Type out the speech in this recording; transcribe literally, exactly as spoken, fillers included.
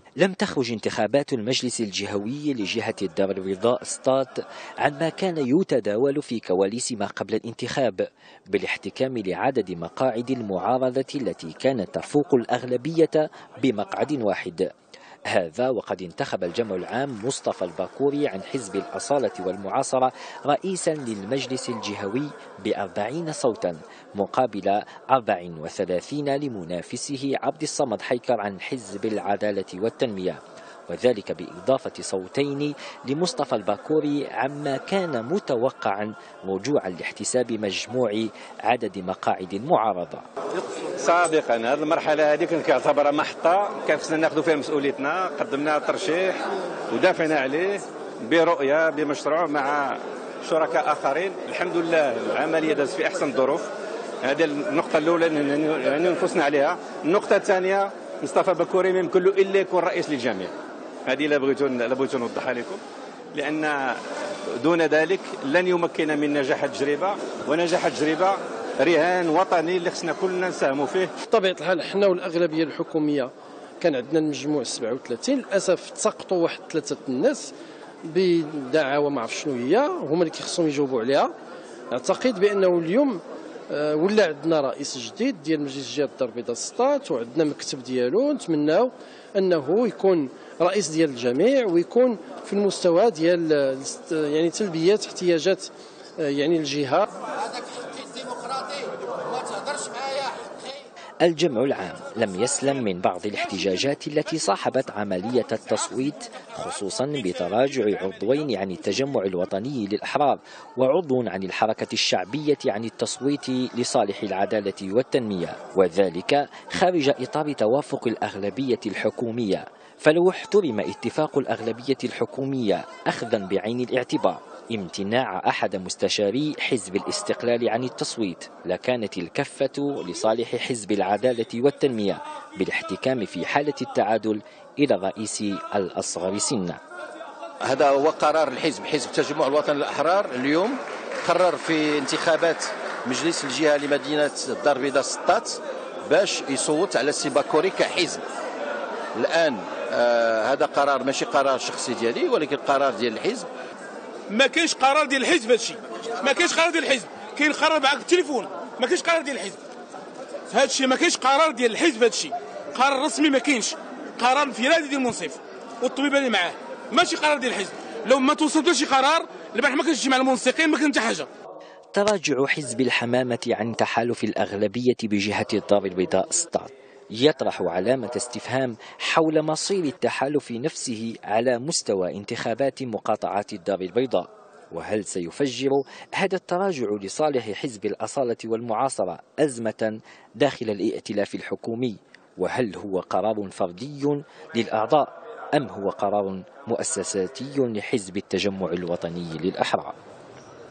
لم تخرج انتخابات المجلس الجهوي لجهة الدار البيضاء سطات عما كان يتداول في كواليس ما قبل الانتخاب بالاحتكام لعدد مقاعد المعارضة التي كانت تفوق الأغلبية بمقعد واحد. هذا وقد انتخب الجمع العام مصطفى الباكوري عن حزب الأصالة والمعاصرة رئيسا للمجلس الجهوي بأربعين صوتا مقابل أربع وثلاثين لمنافسه عبد الصمد حيكر عن حزب العدالة والتنمية، وذلك بإضافة صوتين لمصطفى الباكوري عما كان متوقعا رجوعا لاحتساب مجموع عدد مقاعد المعارضة. سابقا هذه المرحله هذه كنت كنعتبرها محطه كان خصنا ناخذوا فيها مسؤوليتنا، قدمنا ترشيح ودافعنا عليه برؤيه بمشروع مع شركاء اخرين. الحمد لله العمليه دازت في احسن الظروف. هذه النقطه الاولى يعني نفسنا عليها. النقطه الثانيه مصطفى بكوري ما يمكن له الا يكون رئيس للجميع. هذه لا بغيتو لا بغيتو نوضحها لكم، لان دون ذلك لن يمكن من نجاح التجربه، ونجاح التجربه رهان وطني اللي خصنا كلنا نساهموا فيه. بطبيعه الحال حنا والاغلبيه الحكوميه كان عندنا المجموع سبعة وثلاثين، للاسف تساقطوا واحد ثلاثه الناس بدعاوى ما عرف شنو هي، هما اللي كيخصهم يجاوبوا عليها. اعتقد بانه اليوم ولا عندنا رئيس جديد ديال مجلس جهه الدار البيضاء سطات وعندنا مكتب ديالو، نتمناو انه يكون رئيس ديال الجميع ويكون في المستوى ديال يعني تلبيه احتياجات يعني الجهه. الجمع العام لم يسلم من بعض الاحتجاجات التي صاحبت عملية التصويت، خصوصا بتراجع عضوين عن التجمع الوطني للأحرار وعضو عن الحركة الشعبية عن التصويت لصالح العدالة والتنمية، وذلك خارج إطار توافق الأغلبية الحكومية. فلو احترم اتفاق الأغلبية الحكومية أخذا بعين الاعتبار امتناع أحد مستشاري حزب الاستقلال عن التصويت، لكانت الكفة لصالح حزب العدالة والتنمية بالاحتكام في حالة التعادل إلى الرئيس الأصغر سنا. هذا هو قرار الحزب، حزب التجمع الوطني للأحرار اليوم قرر في انتخابات مجلس الجهة لمدينة الدار البيضاء سطات باش يصوت على السي باكوري كحزب. الآن آه هذا قرار ماشي قرار شخصي ديالي ولكن قرار ديال الحزب. ما كاينش قرار ديال الحزب هذا الشيء، ما كاينش قرار ديال الحزب، كاين قرار معك بالتليفون، ما كاينش قرار ديال الحزب. هذا الشيء ما كاينش قرار ديال الحزب، هذا الشيء قرار رسمي، ما كاينش قرار انفرادي ديال المنصف والطبيبه اللي معاه، ماشي قرار ديال الحزب. لو ما توصلتوش شي قرار البارح ما كانش مع المنسقين، ما كان حتى حاجه. تراجع حزب الحمامة عن تحالف الأغلبية بجهة الدار البيضاء سطات يطرح علامة استفهام حول مصير التحالف نفسه على مستوى انتخابات مقاطعات الدار البيضاء، وهل سيفجر هذا التراجع لصالح حزب الأصالة والمعاصرة أزمة داخل الائتلاف الحكومي، وهل هو قرار فردي للأعضاء أم هو قرار مؤسساتي لحزب التجمع الوطني للأحرار؟